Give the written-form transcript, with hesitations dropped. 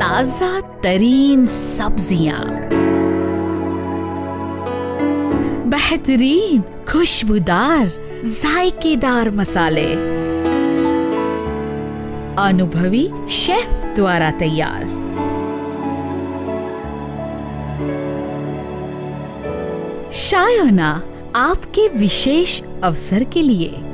ताजा तरीन सब्जियां, बेहतरीन खुशबूदार जायकेदार मसाले, अनुभवी शेफ द्वारा तैयार। शायोना आपके विशेष अवसर के लिए